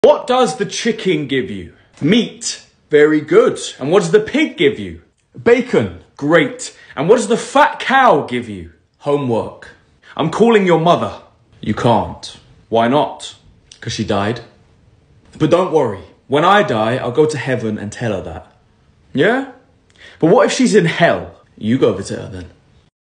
What does the chicken give you? Meat. Very good. And what does the pig give you? Bacon. Great. And what does the fat cow give you? Homework. I'm calling your mother. You can't. Why not? Because she died. But don't worry. When I die, I'll go to heaven and tell her that. Yeah? But what if she's in hell? You go visit her then.